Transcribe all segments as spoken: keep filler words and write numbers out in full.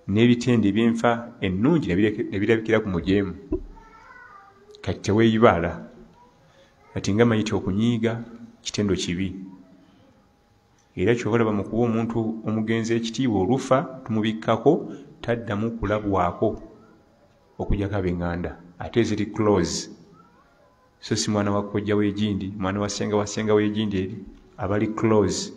n'ebitende eby'enfa ennungi ne birabikira ku mujeemu kati teweeyibaala kati nga mayita okunyiiga kitendo kibi era kyobalaba mu kuba omuntu omugenzi ekitiibwa olufa tumubikkako taddamu kulabwako okugyako ab'eŋŋanda ate ziri close so si mwana wa kkojja w'egindi mwana wa ssenga wa ssenga w'egindi eri abali close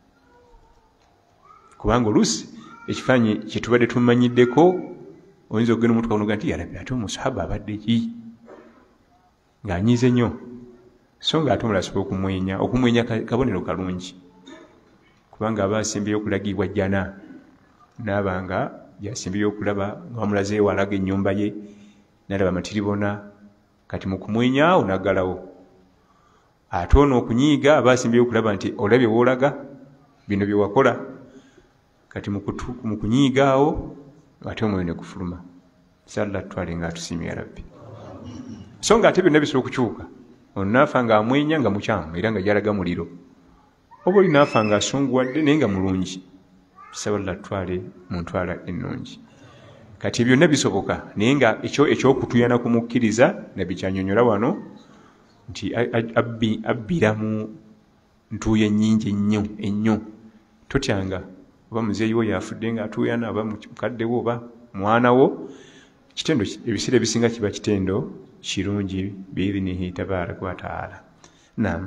kubanga oluusi ekifaananyi kyetubadde tumanyiddeko oyinza okugenda omuntu kaonoga nti yalabi ate omusahaba abadde ki ng'anyiize nnyo so ng'ate omulala asobola okumwenya okumwenya kabonero kalungi kubanga aba asimbyeyo okulagibwa jjana n'aba nga gyasimbyeyo okulaba nga bamulaze walaga ennyumba ye n'alaba matiribona kati mu kumwenyaawo n'aggalawo ate ono okunyiiga aba asimbyeyo okulaba nti olabye woolaga bino bye wakola kati mu kunyiigaawo ate omwoyo ne gufuluma salla tutwale nga atusiimye ya rabbi so nga ate byonna bisobola okukyuka ono naafa ng'amwenya nga mukyamu era nga gyalaga muliro oba oli naafa ng'asunguwadde naye nga mulungi saballa tutwale mu ntwala ennungi kati byonna bisoboka naye nga ekyokutuyana kumukkiriza nabikyanyonyola wano nti abbira mu ntuuyo ennyingi ennyo ennyo totyanga oba muzeeyi wo yafudde ng'atuuyana oba mukaddewo oba mwana wo kitendo ebiseera ebisinga kiba kitendo kirungi biidhinihi tabaraka wa taala naam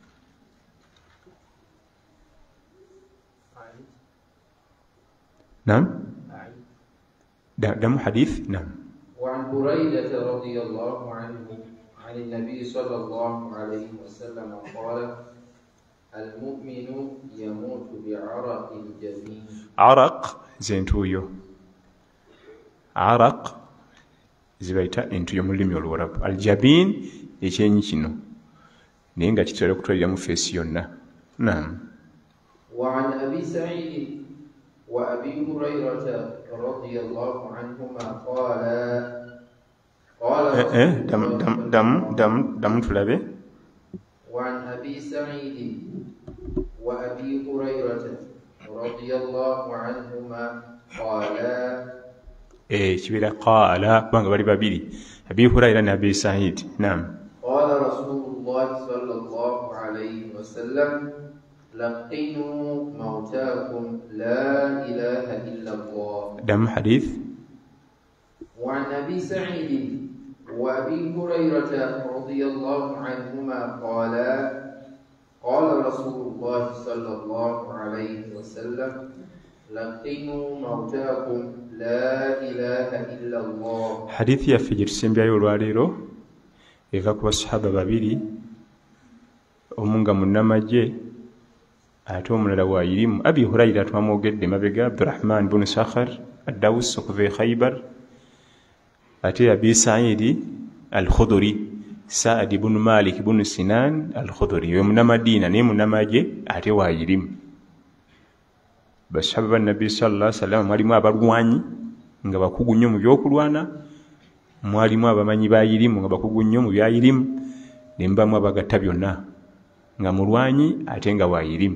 naam دم حديث نعم. وعن بريدة رضي الله عنه عن النبي صلى الله عليه وسلم قال المؤمن يموت بعرق الجبين. عرق زين تويو عرق زبايتا انتو يملم يولوراب الجبين يشيني كينو نينغا تتولى كتولى مفسيونا نعم. وعن أبي سعيد وأبي هريرة رضي الله عنهما قال قال دم دم دم دم دم تلابي. وعن أبي سعيد وأبي هريرة رضي الله عنهما قال إيه شبيرة قال بانغ بري بابيري أبي هريرة أبي سعيد نعم. قال رسول الله صلى الله عليه وسلم لقنوا موتاكم لا إله إلا الله. دم حديث. وعن أبي سعيد وأبي هريرة رضي الله عنهما قال قال رسول الله صلى الله عليه وسلم لقنوا موتاكم لا إله إلا الله. حديث يا فجر سيمبيا يولواليرو إذا كوا الصحابة بابيري omunga munnamagye ate omulala waayirimu abi hurayra twamwogedde mabega abdurahman bunu sakhar addawus okuva e khaybar ate abi saidi al-khuduri saadi bunu malik bunu sinan al-khuduri we munnamadiina naye munnamagye ate waayirimu basahaba bannabbi sallallahu alaihi wasallam mwalimu abalwanyi nga bakugu nnyo mu byokulwana mwalimu abamanyi baayirimu nga bakugu nnyo mu byayirimu ne mbamu abagatta byonna nga mulwanyi ate nga waayirimu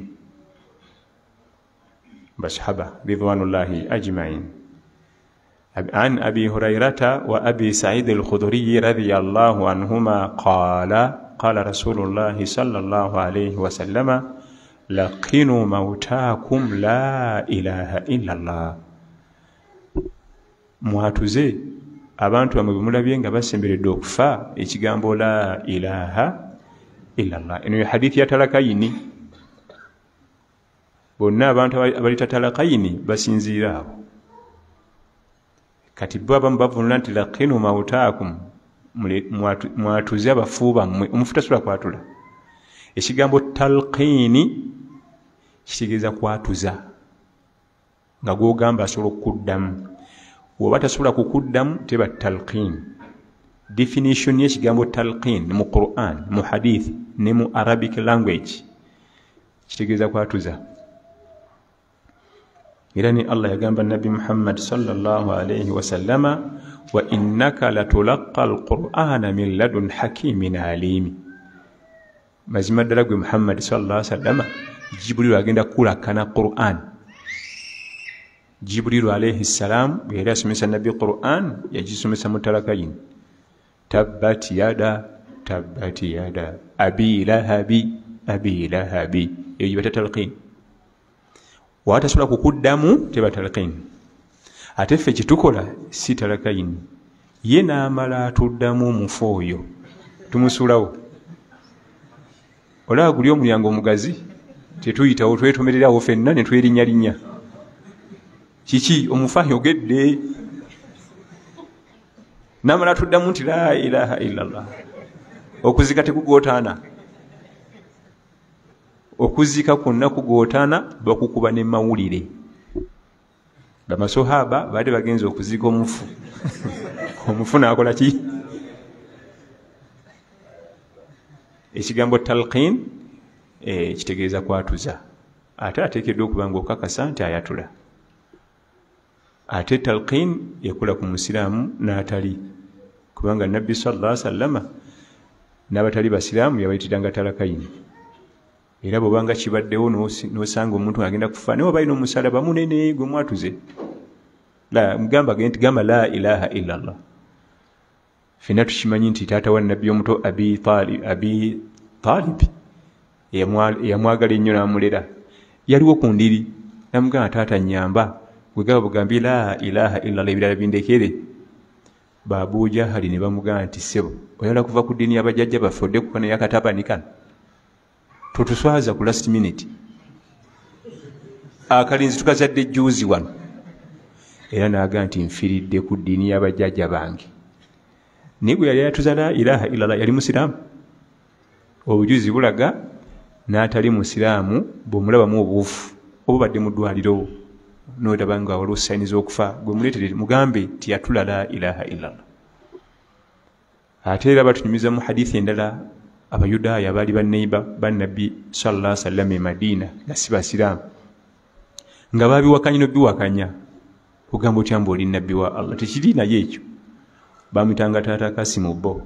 basahaba ridwanullahi ajmain. عن أبي هريرة وأبي سعيد الخدري رضي الله عنهما قال قال رسول الله صلى الله عليه وسلم لقنوا موتاكم لا إله إلا الله. mwatuze abantu bamwe bemulabye nga basemberedde okufa ekigambo la ilaha illallah. Eno ye hadithi ya talakayini. Bonna abantu abali tatalakayini basinziira awo. Kati bo abamu bavunula nti laqinu mautaakum mwatuze abafu bammwe omufu tasobola kwatula. Ekigambo talqini kitegeeza kwatuza nga gwogamba asobola okukuddamu. Bw'oba tasobola kukuddamu teba talqin. Definition y'ekigambo talqin mu Quran, mu hadith ne mu Arabic language kitegeeza kwatuza. Era ni Allah yagamba Nabi Muhammad sallallahu alayhi wa sallama wa innaka latulaqqa alqur'ana min ladun hakimin alim. Mazima ddala gwe Muhammad sallallahu alayhi wa sallama Jibril agenda kulakana Quran Jibrilu alayhi salam bwe yali asomesa nabbi Qur'an yagisomesa mu talakayin. Tabbat yada tabbat yada abi lahabi abi lahabi eyo gibata talqin. Watasobola kukuddamu teba talqin. Ate ffe kitukola si talakayin. Ye n'amala atuddamu omufu oyo tumusuulawo. Olaba guli omulyango omugazi tetuyitawo twetomererawo ffenna ne twerinnyalinnya. Kiki omufu ayogedde n'amala atuddamu nti la ilaha illallah. Okuzika tekugootaana. Okuzika kwonna kugootaana bakukuba ne mawulire. Bamasohaba baali bagenza okuzika omufu. Omufu n'akola ki? Ekigambo talqin eh, kitegeeza kwatuza. Ate ateekeddwa okuba ng'okakasa nti ayatula. Ate talqin ekola ku musiraamu n'atali. Kubanga Nabbi sallallahu alaihi wasallama n'abatali basiraamu yabayitiranga talakayin. Era bw'obanga kibaddewo n'osanga omuntu agenda kufa naye oba alina omusalaba munene gwe mwatuze. La mugamba genti gamba la ilaha illallah. Fina tukimanyi nti taata wa Nabbi omuto Abi Talib Abi Talib yamwagala ennyo n'amulera. Yaliwo ku ndiri namugamba taata nnyamba bwe gaba bugambye la ilaha illallah ebirala bindekere. Abu Jahali ne bamugamba nti ssebo oyagala kuva ku ddiini y'abajjajja baffe odde kukola yakatabanikana. Tutuswaza ku last minute. Akalinzi tukazadde juzi wano. Era n'agamba nti nfiridde ku ddiini y'abajjajja bange. Naye gwe yali yatuza la ilaha illallah yali musiraamu. Obujuzi bulaga n'atali musiraamu bw'omulabamu obuufu oba badde mu ddwaliro n'olaba nga waliwo sayini z'okufa gwe muleetere mugambe nti yatula la ilaha illallah. Ate era batunyumiza mu hadithi endala Abayudaaya baali banneiba bannabbi sallallahu alaihi wasallam e Madiina nga si basiraamu nga babiwakanya n'obiwakanya kugamba otya mbu oli nabbi wa Allah tekiri naye ekyo. Bamwitanga taata Kasimu bo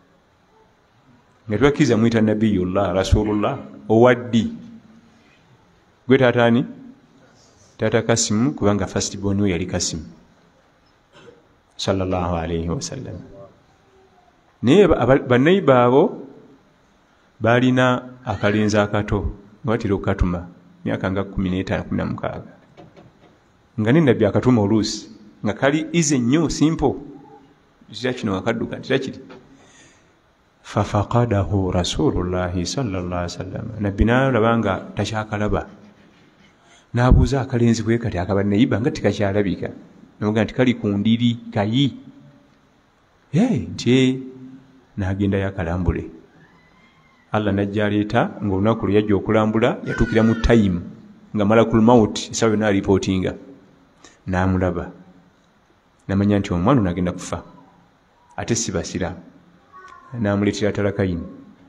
nga twakkiriza mwita nabiyullah rasulullah owaddi gwe taataani taata Kasimu kubanga first born we yali Kasimu sallallahu alaihi wasallam. Naye banneiba abo balina akalenzi akato nga batera okukatuma myaka nga kumi n'etaano kumi na mukaaga nga ne nabbi akatuma oluusi nga kali ize nnyo simple kira kino akadduka kira kiri fafaqadahu rasulullahi sallallahu alaihi wasallam. Nabbi n'alaba nga takyakalaba n'abuuza akalenzi bwe kati akabanneiba nga tikakyalabika n'amugamba nti kali ku ndiri kayi nti n'agenda yakalambule. Allah najja aleeta ng'olunaku lwe yajja okulambula yatuukira mu time nga malakul maut esawa yonna alipootinga n'amulaba n'amanya nti omwana ono agenda kufa ate si basiraamu n'amuleetera talakayin.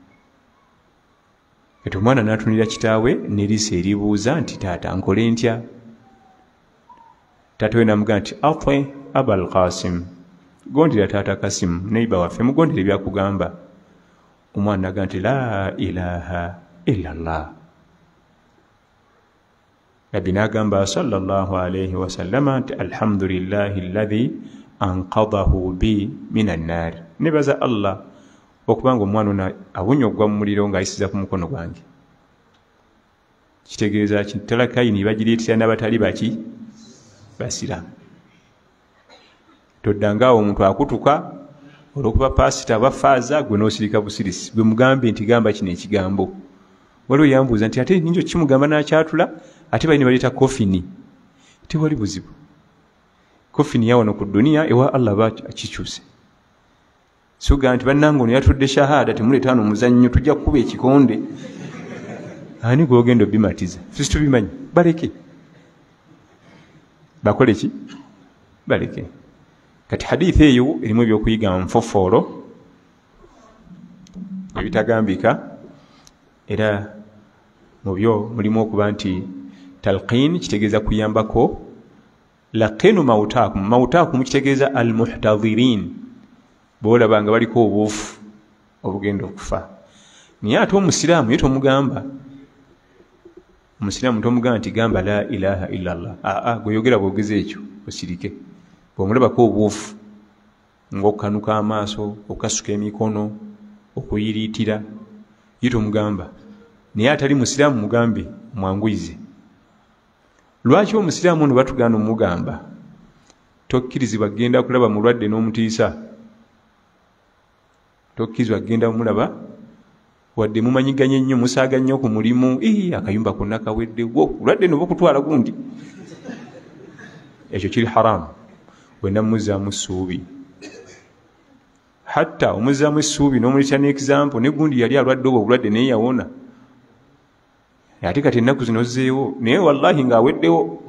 Kati omwana n'atunira kitaawe n'eriisa eribuuza nti taata nkole ntya? Taata we n'amugamba nti atwe Abal Qasim gondera taata Kasimu neiba waffe mugondere byakugamba. Omwana n'agamba nti la ilaha illallah. Nabbi n'agamba sallallahu alaihi wasallama nti alhamdulillahi alladhi anqadahu bi minan nar. Nebaza Allah okubanga omwana ono awonyoggwa mu muliro ng'ayisiza ku mukono gwange. Kitegeeza ki talakayini bagireetera n'abatali baki basiraamu. Toddangaawo omuntu akutuka olwokuba pasita bafaaza gwe n'osirika busirisi gwe mugambe nti gamba kino ekigambo. Waliwo yambuuza nti ate ninjo kimugamba n'akyatula ate balina baleeta kofini. Tewali buzibu. Kofini yawano ku duniya ewa Allah bakikyuse. Suga nti bannange ono yatudde shahada temuleeta wano omuzannyo tujja kukuba ekikonde. Ani gw'ogenda obimatiza? Ffe situbimanyi. Baleke. Bakole ki? Baleke. Kati hadithi eyo erimu ebyokuyiga nfofoolo ebitagambika era mu byo mulimu okuba nti talqin kitegeeza kuyambako. Laqinu mautakum mautakum kitegeeza almuhtadhirin boolaba nga baliko obuufu obugenda okufa. Naye ate omusiraamu ye tomugamba omusiraamu tomugamba nti gamba la ilaha illa allah, aa gweyogera bwogeza ekyo osirike. bwomulabako obuufu ng'okukanuka amaaso, okukasuka emikono, okuyiriitira, ye tomugamba. Naye atali musiraamu mugambe mwanguyize. Lwaki omusiraamu ono batugana omugamba tokkirizibwa genda kulaba mulwadde n'omutiisa, tokkirizibwa genda mulaba wadde mumanyiganye nnyo, musaaga nnyo ku mulimu, ii akayumba konna kaweddewo, olwadde noba okutwala gundi. Ekyo kiri haramu. Wenna muzzaamu essuubi, hatta omuzzaamu essuubi n'omulisa n'example ne gundi yali alwadde obwo obulwadde naye yawona, ate kati ennaku zino zzeewo naye wallahi ng'aweddewo.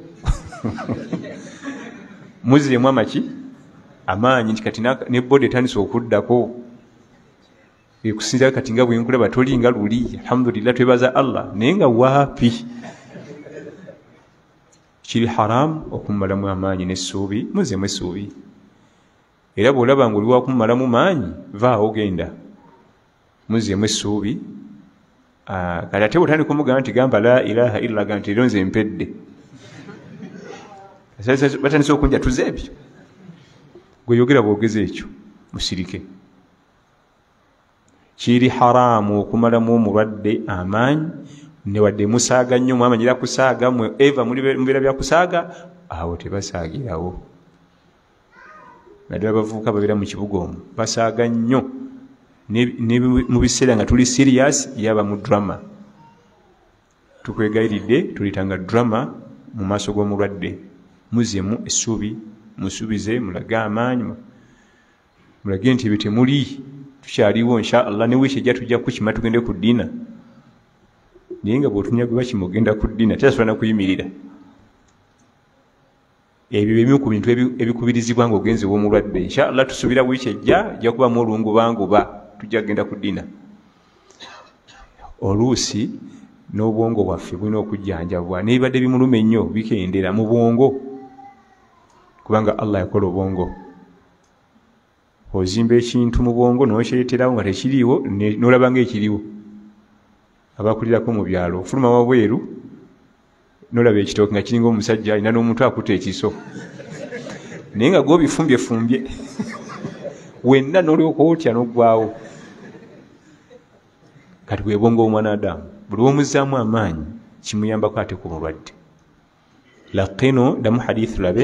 Muzzeemu amaki amaanyi nti kati ne bodi etandise okuddako, ekusinzira kati nga bwenkulaba toli nga luli, alhamdulillah twebaza Allah, naye nga waapi. Kiri haramu okumalamu amaanyi n'essuubi, muzzeemu essuubi. Era bw'olaba ng'oli wakumalamu maanyi, vaawo genda muzzeemu essuubi. Kati ate bw'otandika kumugamba nti gamba la ilaha illa Allah, nti nze mpedde, batandise okunjatuza ebyo. Gweyogera bwogeza ekyo musirike. Kiri haramu okumalamu omulwadde amaanyi, newadde musaaga nnyo, mwamanyira kusaaga, mwe eva mubeera bya kusaaga, awo tebasaagirawo. Naddala abavubuka babeera mu kibuga omwo basaaga nnyo, ne mu biseera nga tuli serious yaba mu drama. Tukwegayiridde tulitanga drama mu maaso g'omulwadde. Muzzeemu essuubi, musuubize, mulage amaanyi, mulage nti ebyo temuli, tukyaliwo insha Allah, ne wiiki ejja tujja kukima tugende ku ddiina. Naye nga bw'otunyagibwa kimo ogenda ku ddiina teyasobola na kuyimirira. Ebyo bimu ku bintu ebikubirizibwa ng'ogenze w'omulwadde. Insha Allah tusuubira wiiki ejja ejja kubamu olungubanguba, tujja kugenda ku ddiina. Oluusi n'obwongo bwaffe bulina okujjanjabwa, n'ebibadde bimuluma ennyo bikendera mu bwongo, kubanga Allah yakola obwongo. Ozimba ekintu mu bwongo n'okyereterawo nga tekiriiwo, n'olaba ng'ekiriwo. Abakulirako mu byalo ofuluma wabweru n'olaba ekitooke nga kiringa omusajja alina n'omuntu akutte ekiso, naye nga gw'obifumbyefumbye wenna n'olyoka otya n'oggwaawo. Kati bwe bwongo bw'omwanadamu, buli w'omuzzaamu amaanyi kimuyambako ate ku mulwadde. Laqino damu hadith labe.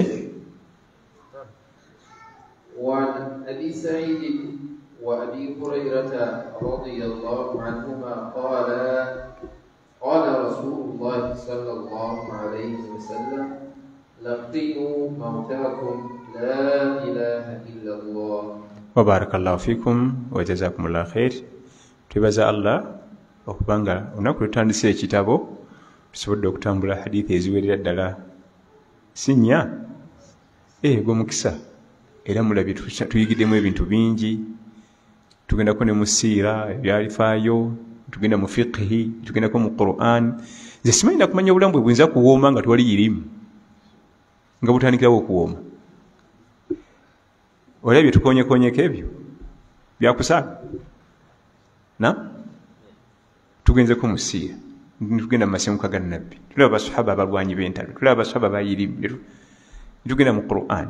وعن أبي سعيد وأبي هريرة رضي الله عنهما قال قال رسول الله صلى الله عليه وسلم لقنوا موتاكم لا إله إلا الله. وبارك الله فيكم وجزاكم الله خير. Twebaza Allah okubanga olunaku lutandise ekitabo tusobodde okutambula hadithi eziwerera ddala sinnya ego mukisa, era mulabye tuyigiddemu ebintu bingi. Tugendako ne mu siira ebyalifaayo, tugenda mu fiqhi, tugendako mu Qur'an. Nze simanyi na kumanya obulamu bwe buyinza kuwooma nga twali irimu, nga butandikirawo okuwooma. Olabye tukonyekonyeko ebyo byakusaaga na tugenzeko mu siira, tugenda mu masemuka ga Nabbi, tulaba basahaba abalwanyi b'entalo, tulaba basahaba bayirimu, tugenda mu Qur'an.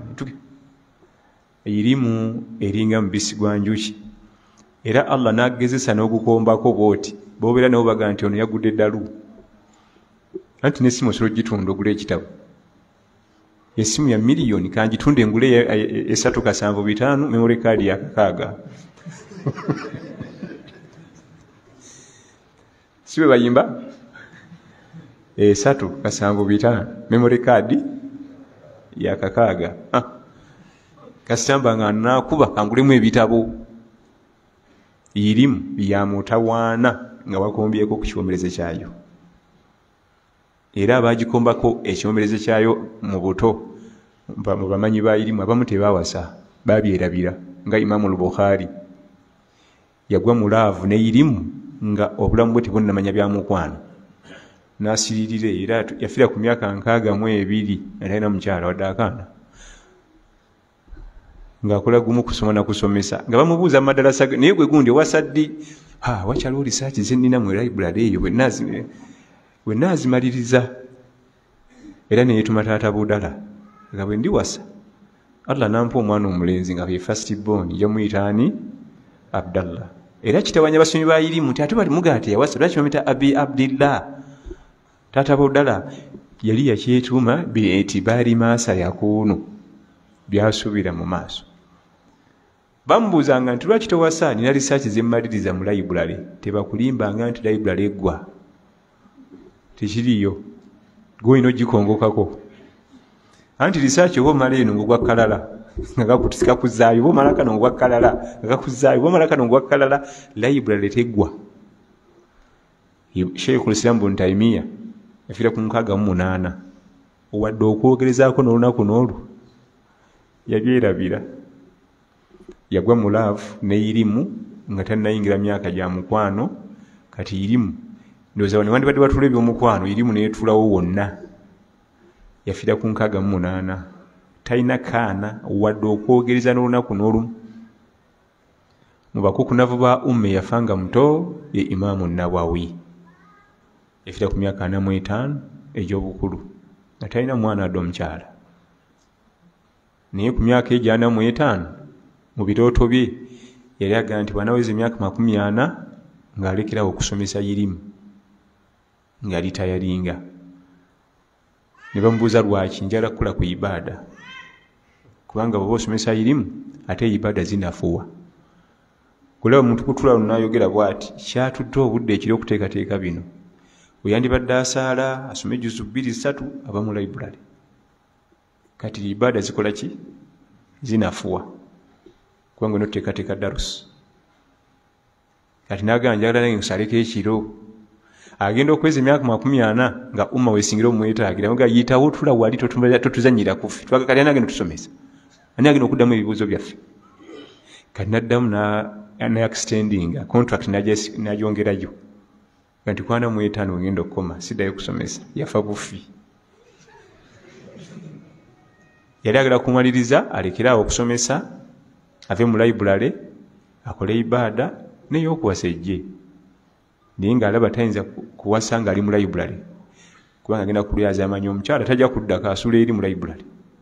Irimu eringa mubisi gwa njuki, era Allah n'agezesa n'ogukombako bw'oti, b'obeera nabo baga nti ono yagudde eddalu. Anti n'essimu osobola ogitunda ogula ekitabo, essimu ya miliyoni kangitunde ngule esatu kasanvu bitaano, memory card ya kakaaga. Si bwe bayimba esatu kasanvu bitaano, memory card ya kakaaga. Ah. Kasitamba nga nakuba kangulemu ebitabo, irimu ya mutawaana nga bakombyeko ku kyomereze kyayo. Era abagikombako ekyomereze kyayo mu buto mu bamanyi ba irimu abamu tebawasa, babyerabira nga Imamu al-Bukhari yagwa mu laavu ne irimu nga obulamu bwe tebunnamanya bya mukwano, n'asiririre era yafiira ku myaka nkaaga mu ebiri atalina mukyala wadde akaana, ng'akola gumu kusoma na kusomesa, nga bamubuuza madarasa naye gwe gundi wasaddi, ha wakyaliwo research ze nnina mu library eyo bwe nazi wenna azimaliriza era ne yeetuma taata Budala nga bwe ndi wasa Allah nampa omwana omulenzi nga bye first born yamuyita ani Abdallah era kitawanya basomi ba irimu nti ate bali mugate yawasa lwaki bamuyita Abi Abdillah taata Budala yali yakyetuuma bi'itibari maasa yakuunu byasuubira mu maaso bamubuuzanga nti lwaki towasa nina research zemmaliriza mu library tebakulimbanga nti library eggwa tekiriyo gwolina ogikongokako anti research oba omala eno ng'ogwa kalala nga gakutisika kuzaayo oba omala kano ng'ogwa kalala nga gakuzaayo oba omala kano ng'ogwa kalala library teggwa. Sheikhul Islam Ibn Taymiyyah yafiira ku nkaaga mu munaana owadde okwogerezaako n'olunaku n'olwo yabyerabira yagwa mu laavu n'irimu nga tannayingira myaka gya mukwano kati irimu ndowooza ne wandibadde batula ebyomukwano irimu neetuulawo wonna yafiira ku nkaaga mu munaana talina kaana wadde okwogereza n'olunaku n'olumu. Mu bakukunavu ba umme yafanga muto ye Imaamu Nawawi yafiira ku myaka ana mu etaano egy'obukulu nga talina mwana adde omukyala naye ku myaka egyo ana mu etaano mu birooto bye yali agamba nti bw'anaweza emyaka makumi ana ng'alekerawo okusomesa irimu nga litayalinga. Ne bamubuuza lwaki njala kukula ku ibaada kubanga bw'oba osomesa irimu ate ibaada zinafuwa. Kulaba omuntu kutula lunayogera bw'ati kyatudde obudde ekiro okuteekateeka bino oyandibadde asaala asome juzu bbiri ssatu aba mu library kati ibaada zikola ki zinafuwa kubanga noteekateeka darusi kati n'agamba njagala nange nsaleko ekiro agenda okweza emyaka makumi ana nga umma weesingira omwetaagira nga yitawo tula wali totuzanyira kufe twagakali nange notusomesa ani agenda okuddamu ebibuuzo byaffe kati naddamu ne extendinga contract nagyongerayo nti kwana mu etaano ngenda okukoma siddayo kusomesa yafa bufi. Yali agala kumaliriza alekeraawo okusomesa ave mu library akole ibaada n'ey'okuwasa ejje naye ng'alaba tayinza kuwasa ng'ali mu library kubanga agenda kulyaza amanyi omukyala tajja kuddako asula eri mu library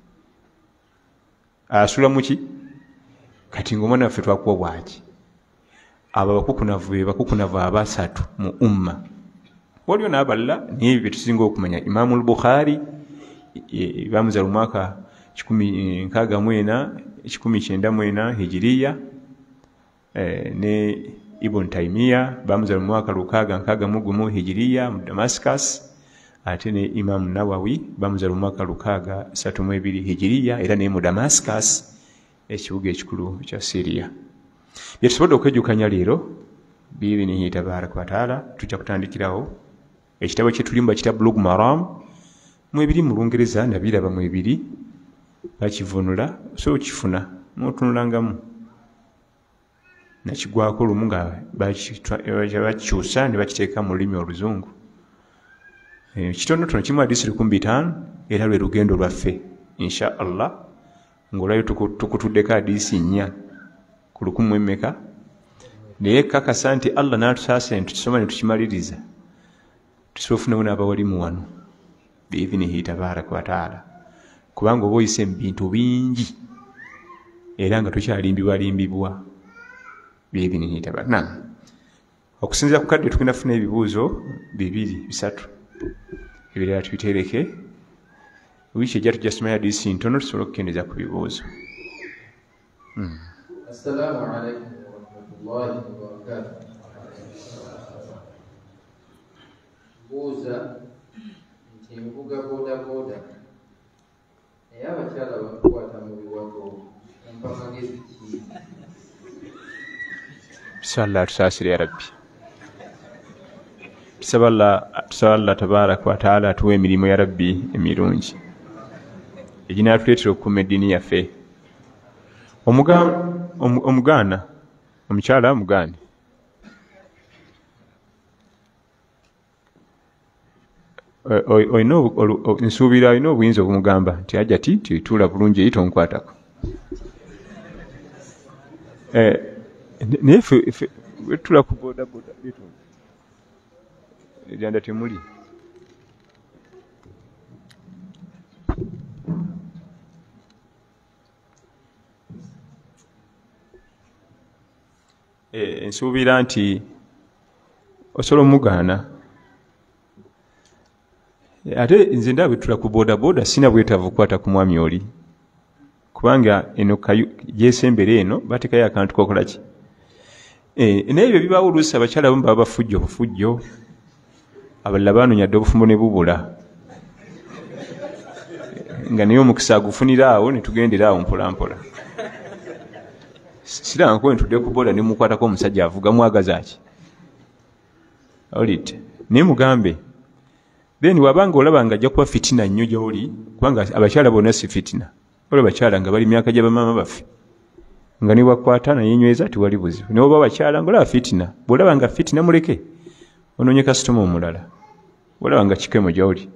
asula muki kati ng'omwana waffe twakuwa bwaki abo abakukunavu be bakukunavu abasatu mu umma waliwo n'abalala naye ebyo bye tusinga okumanya Imaamu al-Bukhari bamuzala mu mwaka kikumi nkaaga mu ena kikumi kyenda mu ena hijiriya ne Ibn Taymiyyah bamuzala mu mwaka lukaaga nkaaga mu gumu hijiriya mu Damascus ate ne Imaamu Nawawi bamuzala mu mwaka lukaaga ssatu mu ebiri hijiriya era ne mu Damascus ekibuga ekikulu kya Syria. Bye tusobodde okwejjukanya leero biibinihi tabaaraka wa taala tujja kutandikirawo ekitabo kye tulimu bakita Bulugh Maram mu ebiri mu Lungereza nabiraba mu ebiri bakivunula so okifuna n'otunulangamu nakigwako olumu nga bakikyusa ne bakiteeka mu lulimi Oluzungu. Kitonotono kimu hadisi lukumi bitaano era lwe lugendo lwaffe insha Allah ng'olwayo tukutuddeko hadisi nnya ku lukumi mu emmeka naye kakasa nti Allah n'atusaasira ne tukisoma ne tukimaliriza tusobola okufunamu n'abawalimu wano biidhinihi tabaaraka wa taala kubanga oba oyise mu bintu bingi era nga tukyalimbibwalimbibwa biidhinihi tabaaraka. Naam, okusinziira ku kadde tugenda kufuna ebibuuzo bibiri bisatu ebirala tubitereke wiiki ejja tujja kusoma hadiisi ntono tusobole okukendeeza ku bibuuzo. Assalamu alaikum warahmatullahi wabarakatuh. Buuza nti nvuga boda boda naye abakyala bakukwata mu biwago mpa magezi ki? Bismillah tusaasire ya Rabbi. Tusaba Allah tabaaraka wa taala atuwa emirimu ya Rabbi emirungi eginaatuleetera okukuuma eddiini yaffe. Omugaana omukyala omugaani olina nsuubira alina obuyinza obumugamba nti ajja ti tituula bulungi eri tonkwatako naye ffe wetula ku bodaboda eryanda temuli e, nsuubira nti osobola omugaana. Ate nze ndaba tula ku boda boda sina bwetaavu kukwata ku mwami oli kubanga eno gyesembere eno batekayo akantu kokola ki. E, naye ebyo bibaawo oluusi abakyala abamu baba bafujjo bufujjo, abalala baanoonya dde obufumbo ne bubula nga naye omukisa agufunira awo ne tugendera awo mpola mpola. Siranga ko ntudde ku boda ne mukwatako omusajja avuga mwagaza ki olite naye mugambe then wabanga olaba nga ajja kuba fitina nnyo gy'oli kubanga abakyala bonna si fitina. Olaba abakyala nga bali myaka gy'abamaama baffe nga ne wakwata nayenyweza tiwali buzibu, naye oba abakyala ng'olaba fitina. Bw'olaba nga fitina muleke onoonye kasitoma omulala, olaba nga kikemo gy'oli.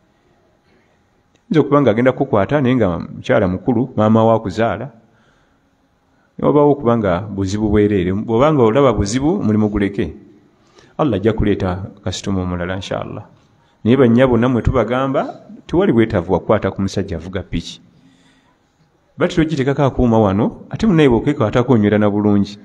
Nze okuba nga agenda kukwata naye nga mukyala mukulu maama wa kuzaala, obaawo okuba nga buzibu bwereere. Bw'obanga olaba buzibu mulimu guleke, Allah ajja kuleeta kasitoma omulala inshallah. Naye bannyabo nammwe tubagamba tewali bwetaavu wakwata ku musajja avuga piki. Batiro gitekako akuuma wano ate munaye bw'okekwatako onywera na bulungi.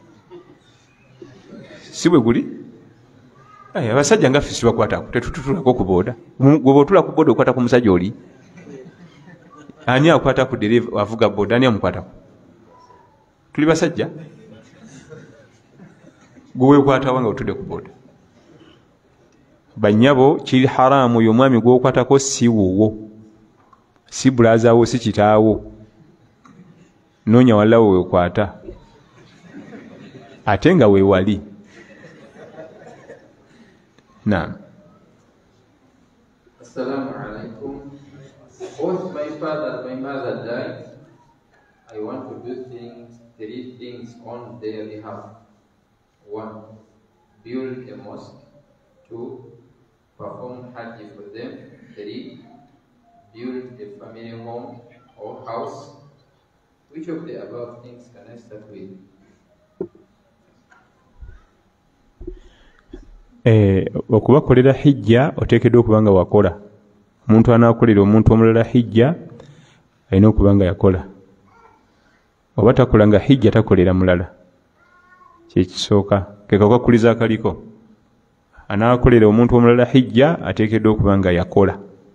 Si bwe guli? Aya abasajja nga ffe sibakwatako tetutulako ku booda. Gwe bw'otula ku booda okwata ku musajja oli. Ani akwata ku dereva avuga booda, ani amukwatako? Tuli basajja? Gwe weekwatawo nga otudde ku booda. Bannyabo kiri haramu oyo omwami gw'okwatako si wuwo, si bulaazawo, si kitaawo. Noonya walawo weekwata ate nga weewali. Naam. Assalamu alaikum. Both my father and my mother died. I want to do things, three things on their behalf. One, build a mosque. Two, perform hajj for them. Three, build a family home or house. Which of the above things can I start with? Eh, okubakolera hijja oteekeddwa okuba nga wakola. Omuntu anaakolera omuntu omulala hijja alina okuba nga yakola. Oba takola nga hijja takolera mulala. Kyekisooka kekakwakuliza akaliko. Anaakolera omuntu omulala hijja ateekeddwa okuba nga yakola.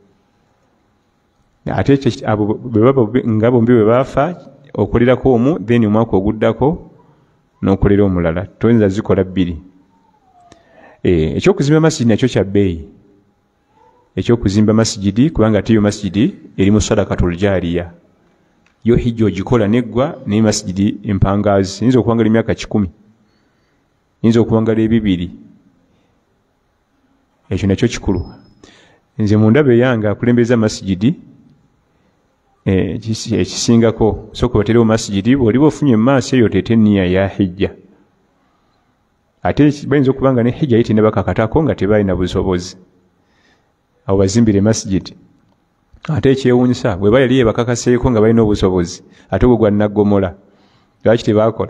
Ate abo nga bombi bwe baafa okolerako omu then omwaka oguddako n'okolera omulala. Toyinza zikola bbiri. Eh, ekyokuzimba masjidi nakyo kya bbeeyi. Ekyokuzimba masjidi kubanga ate yo masjidi eri mu sadakatul jaariya. Yo hijja ogikola neggwa naye masjidi empangaazi. Yinza okuwangala emyaka kikumi. Yinza okuwangala ebibiri. Ekyo nakyo kikulu. Nze mu ndaba eyange akulembeza masjidi eh ekisingako sooka oterewo masjidi bw'oliba ofunye mu maaso eyo teete nniya ya hijja. Ate bayinza okuba nga ne hijja yite ne bakakatako nga tebalina busobozi. Abo bazimbire masjidi. Ate ekyewuunyisa bwe bayali bakakaseeko nga balina obusobozi ate bwe gwa naggomola lwaki tebaakola?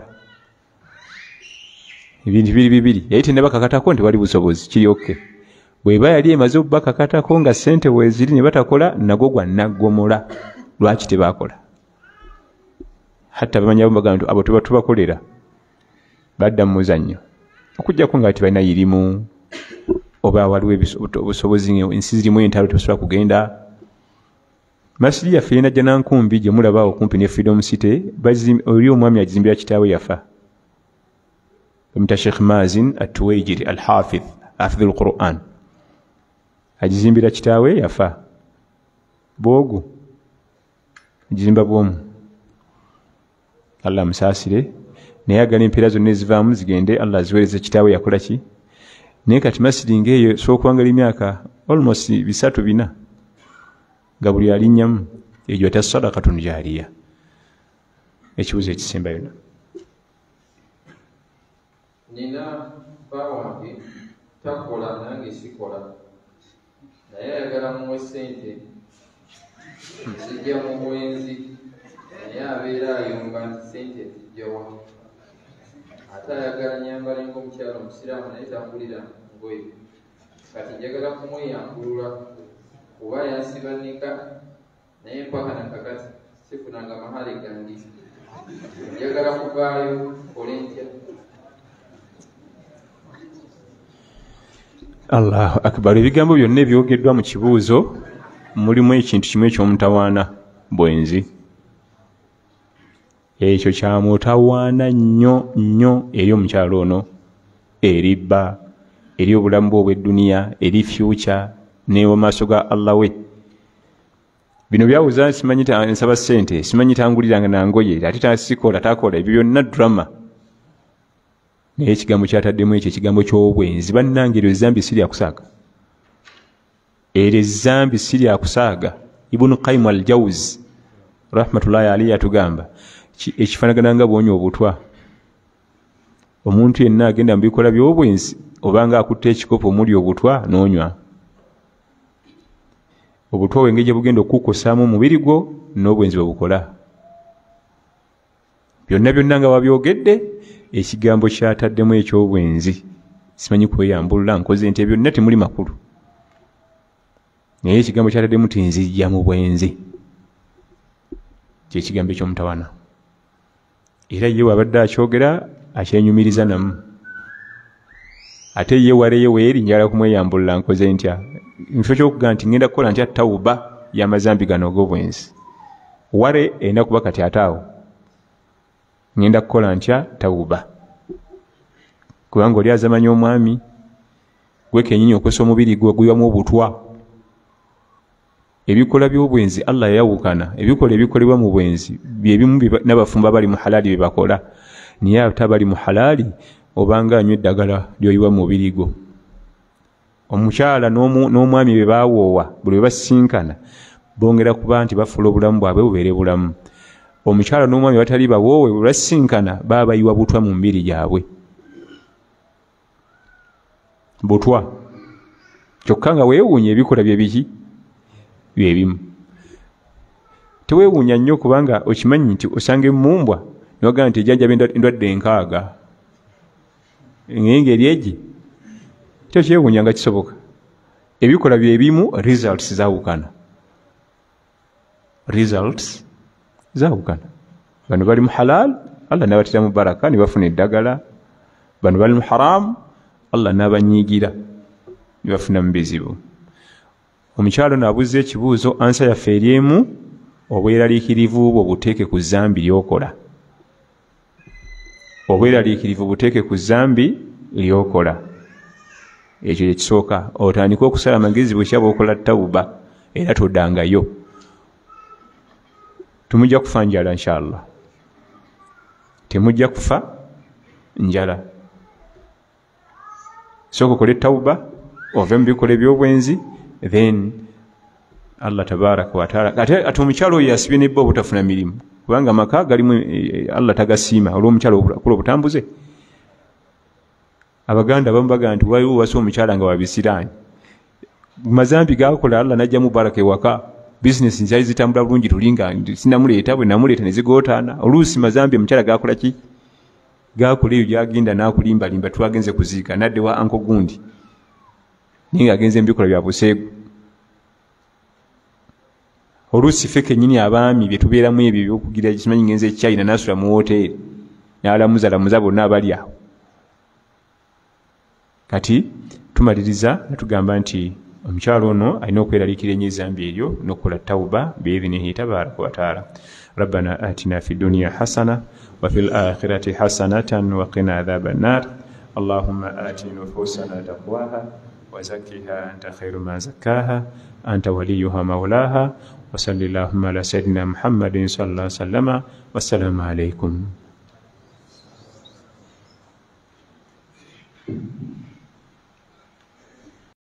Ebintu biri bibiri yayite ne bakakatako nti wali busobozi kiri okke. Bwe bayali emaze bakakatako nga ssente weeziri ne batakola nagwo gwa naggomola lwaki tebaakola? Hatta bamanyi bagamba abo tuba tubakolera badda mu muzannyo okujjako nga tebalina yirimu oba waliwo obusobozi ensi zirimu entalo tebasobola kugenda. Masjidi yaffe erina Jjanankumbi gye mulaba okumpi ne Freedom City oli omwami agizimbira kitaawe yafa. Bamuyita Sheikh Mazin At-Tuwaijiri Al-Hafidh Hafidhul Quran. Agizimbira kitaawe yafa. Bwogu agizimba bwomu. Allah musaasire. Naye agala empeera zonna ezivaamu zigende Allah aziweereze kitaawe yakola ki. Naye kati masjidi ng'eyo sookuwangala emyaka almost bisatu bina nga buli alinnyamu egyo ata sadakatun jaariya. Ekibuzo ekisemba yonna. Nina bawange takola nange sikola naye ayagala muwe ssente zijja mu bwenzi naye abeera ayomba nti ssente zijjawa. Ate ayagala nyambale ng'omukyalo omusiraamu naye tambulira ngoye. Kati njagala kumweyambulula kuba yansibanika naye mpaka nakakati sifunanga mahale gange. Njagala kuvaayo kole ntya? Allahu akbar. Ebigambo byonna ebyogeddwa mu kibuuzo mulimu ekintu kimu eky'omutawaana bwenzi. Ekyo kya mutawaana nnyo nnyo eri omukyalo ono, eri bba, eri obulamu bwe obw'edduniya, eri future ne mu maaso ga Allah we. Bino byawuza simanyi nsaba ssente, simanyi tanguliranga nangoye, ate tasikola takola, ebyo byonna drama. Naye ekigambo kyataddemu ekyo ekigambo ky'obwenzi. Bannange eryo ezzambi si lya kusaaga. Eryo ezzambi si lya kusaaga. Ibn Qayyim al-Jawzi rahmatullahi alayhi atugamba ekifaanagana nga bw'onywa obutwa. Omuntu yenna agenda mu bikola by'obwenzi obanga akutte ekikopo omuli obutwa n'onywa. Obutwa wengeri gye bugenda okukukosaamu omubiri gwo n'obwenzi bwe bukola. Byonna byonna nga wabyogedde, ekigambo kyataddemu eky'obwenzi. Simanyi kweyambulula nkoze nti byonna temuli makulu. Naye ekigambo kyataddemu ti nzijja mu bwenzi. Kyekigambo eky'omutawaana. Era ye wabadde akyogera akyenyumiriza namu. Ate ye waleyo weeri njala kumweyambulula nkoze ntya. Nkifo ky'okugamba nti ngenda kukola ntya tawuba y'amazambi gano ag'obwenzi. Wale erina kuba kati ataawo. Ngenda kukola ntya tawuba. Kubanga oli azamanya omwami gwe kennyini okosa omubiri gwe guyiwamu obutwa. Ebikola by'obwenzi Allah yayawukana. Ebikola ebikolebwa mu bwenzi byebimu n'abafumba bali mu halaali bye bakola. Naye ate abali mu halaali obanga anywa eddagala ly'oyiwa mu mubiri gwo. Omukyala n'omwami be baawoowa buli bwe basinkana bongera kuba nti bafuula obulamu bwabwe bubeere bulamu. Omukyala n'omwami batali bawoowe bwe basinkana baba bayiwa butwa mu mibiri gyabwe. Butwa. Kyokka nga weewuunya ebikola bye biki bye bimu. Teweewuunya nnyo kubanga okimanyi nti osanga emmumbwa niwagamba nti ejjanjaba endwadde enkaaga. Engeri egi kyo kyewuunya nga kisoboka. Ebikola bye bimu, results zaawukana. Results zaawukana. Bano bali mu halal, Allah n'abatira mu baraka ne bafuna eddagala. Bano bali mu haram, Allah n'abanyiigira ne bafuna mu bizibu. Omukyalo n'abuuza ekibuuzo, ansa yaffe eri emu, obweraliikirivu bwo buteeke ku zambi ly'okola. Obweraliikirivu buteeke ku zambi ly'okola. Ekyo ekisooka otandika okusala amagezi bwekya bw'okola tawuba era toddangayo. Temujja kufa njala inshallah. Temujja kufa njala. Sooka okole tawuba ove mu bikola eby'obwenzi, then Allah tabaraka wa taala. Ate ate omukyalo oyo asibye nebba obutafuna mirimu kubanga amaka galimu Allah tagasiima olw'omukyalo okula obutambuze. Abaganda abamu bagamba nti waliwo wasa omukyala nga wabisiraani. Mazambi gakola Allah najja mu baraka ewaka. Business nzali zitambula bulungi tulinga sinamuleeta bwe namuleeta ne zigootaana. Oluusi mazambi omukyala gakola ki? Gakola eyo gyagenda n'akulimba limba twagenze kuziika nadde wa anko gundi. Ninga agenze mbikola bya buseegu. Oluusi ffe kennyini abaami bye tubeeramu ebyo ebyokugira kimanyi ngenze China n'asula mu woteeri n'alamuza lamuza bonna abali awo. Kati tumaliriza netugamba nti omukyalo ono alina okweraliikira ennyo ezambi eryo n'okukola tawuba biidhnihi tabaraka wa taala. Rabbana atina fi dunya hasana wa fil akhirati hasanatan wa qina adhaban nar. Allahumma ati nufusana taqwaha wa zakkiha anta khairu ma zakkaha anta waliyuha maulaha wa sallallahu ala sayyidina Muhammadin sallallahu alaihi wa sallama. Wassalamu alaikum.